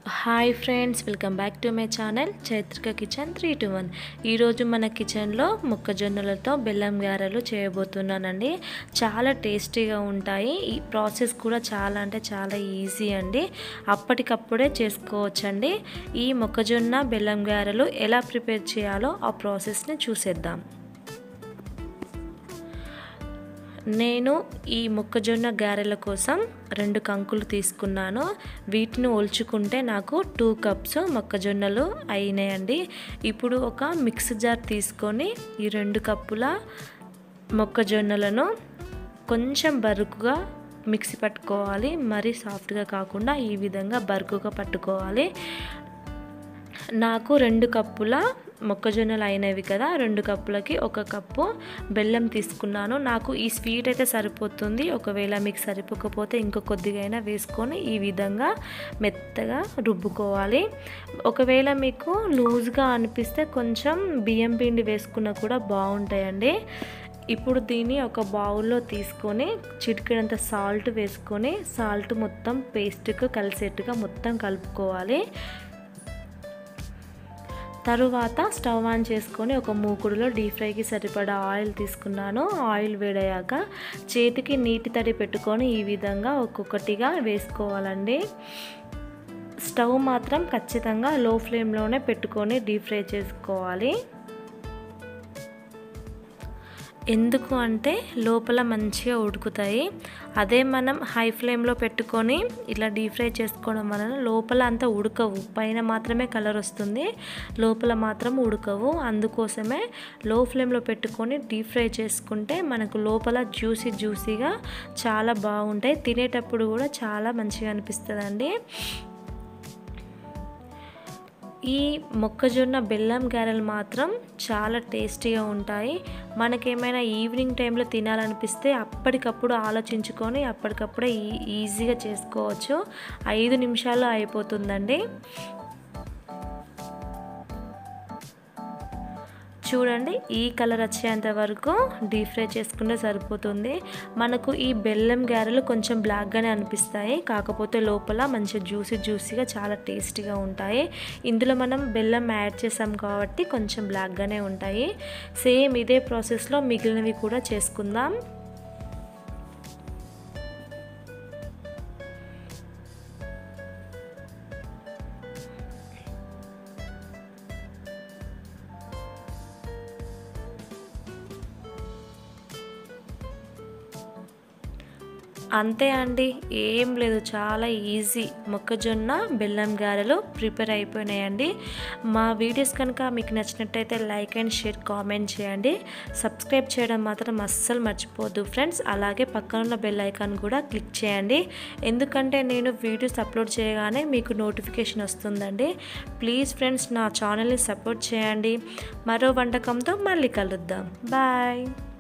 Hi friends, welcome back to my channel Chaitrika kitchen 3-2-1. ఈరోజు మన కిచెన్లో మొక్కజొన్నలతో బెల్లం గారెలు చేయబోతున్నానండి. చాలా టేస్టీగా ఉంటాయి. ఈ ప్రాసెస్ కూడా చాలా అంటే చాలా ఈజీ అండి. అప్పటికప్పుడే చేసుకోవచ్చండి. ఈ మొక్కజొన్న బెల్లం గారెలు ఎలా ప్రిపేర్ చేయాలో ఆ ప్రాసెస్ని చూసేద్దాం. నేను ఈ మొక్కజొన్న గారెల కోసం 2 కంకులు తీసుకున్నాను. వీటిని ఒలుచుకుంటే నాకు 2 కప్స్ మొక్కజొన్నలు అయినాయండి. ఇప్పుడు ఒక మిక్స్ జార్ తీసుకొని ఈ 2 కప్పుల మొక్కజొన్నలను కొంచెం బరుకుగా మిక్సీ పట్టుకోవాలి. మరీ సాఫ్ట్గా కాకుండా ఈ విధంగా బరుకుగా పట్టుకోవాలి. నాకు 2 కప్పుల మొక్కజొన్నలు అయినవి కదా, 2 కప్పులకి 1 కప్పు బెల్లం తీసుకున్నాను. నాకు ఈ స్వీట్ అయితే సరిపోతుంది. ఒకవేళ మీకు సరిపోకపోతే ఇంకో కొద్దిగా అయినా వేసుకొని ఈ విధంగా మెత్తగా రుబ్బుకోవాలి. ఒకవేళ మీకు లూజ్గా అనిపిస్తే కొంచెం బియ్యం పిండి వేసుకున్నా కూడా బాగుంటాయండి. ఇప్పుడు దీన్ని ఒక బౌల్లో తీసుకొని చిటికెడంత సాల్ట్ వేసుకొని సాల్ట్ మొత్తం పేస్ట్కి కలిసేట్టుగా మొత్తం కలుపుకోవాలి. తరువాత స్టవ్ ఆన్ చేసుకొని ఒక మూకుడులో డీప్ ఫ్రైకి సరిపడా ఆయిల్ తీసుకున్నాను. ఆయిల్ వేడయ్యాక చేతికి నీటి తడి పెట్టుకొని ఈ విధంగా ఒక్కొక్కటిగా వేసుకోవాలండి. స్టవ్ మాత్రం ఖచ్చితంగా లో ఫ్లేమ్లోనే పెట్టుకొని డీప్ ఫ్రై చేసుకోవాలి. ఎందుకు అంటే లోపల మంచిగా ఉడుకుతాయి. అదే మనం హై ఫ్లేమ్లో పెట్టుకొని ఇలా డీప్ ఫ్రై చేసుకోవడం వలన లోపల అంతా ఉడకవు. పైన మాత్రమే కలర్ వస్తుంది, లోపల మాత్రం ఉడకవు. అందుకోసమే లో ఫ్లేమ్లో పెట్టుకొని డీప్ ఫ్రై చేసుకుంటే మనకు లోపల జ్యూసీగా చాలా బాగుంటాయి. తినేటప్పుడు కూడా చాలా మంచిగా అనిపిస్తుందండి. ఈ మొక్కజొన్న బెల్లం గారెలు మాత్రం చాలా టేస్టీగా ఉంటాయి. మనకేమైనా ఈవినింగ్ టైంలో తినాలనిపిస్తే అప్పటికప్పుడు ఆలోచించుకొని అప్పటికప్పుడే ఈజీగా చేసుకోవచ్చు. 5 నిమిషాల్లో అయిపోతుందండి. చూడండి, ఈ కలర్ వచ్చేంత వరకు డీప్ ఫ్రై చేసుకుంటే సరిపోతుంది. మనకు ఈ బెల్లం గారెలు కొంచెం బ్లాక్గానే అనిపిస్తాయి, కాకపోతే లోపల మంచి జ్యూసీగా చాలా టేస్టీగా ఉంటాయి. ఇందులో మనం బెల్లం యాడ్ చేసాం కాబట్టి కొంచెం బ్లాక్గానే ఉంటాయి. సేమ్ ఇదే ప్రాసెస్లో మిగిలినవి కూడా చేసుకుందాం. అంతే అండి, ఏం లేదు, చాలా ఈజీ. మొక్కజొన్న బెల్లం గారెలు ప్రిపేర్ అయిపోయినాయండి. మా వీడియోస్ కనుక మీకు నచ్చినట్టయితే లైక్ అండ్ షేర్, కామెంట్ చేయండి. సబ్స్క్రైబ్ చేయడం మాత్రం అస్సలు మర్చిపోద్దు ఫ్రెండ్స్. అలాగే పక్కనున్న బెల్ ఐకాన్ కూడా క్లిక్ చేయండి, ఎందుకంటే నేను వీడియోస్ అప్లోడ్ చేయగానే మీకు నోటిఫికేషన్ వస్తుందండి. ప్లీజ్ ఫ్రెండ్స్, నా ఛానల్ని సపోర్ట్ చేయండి. మరో వంటకంతో మళ్ళీ కలుద్దాం. బాయ్.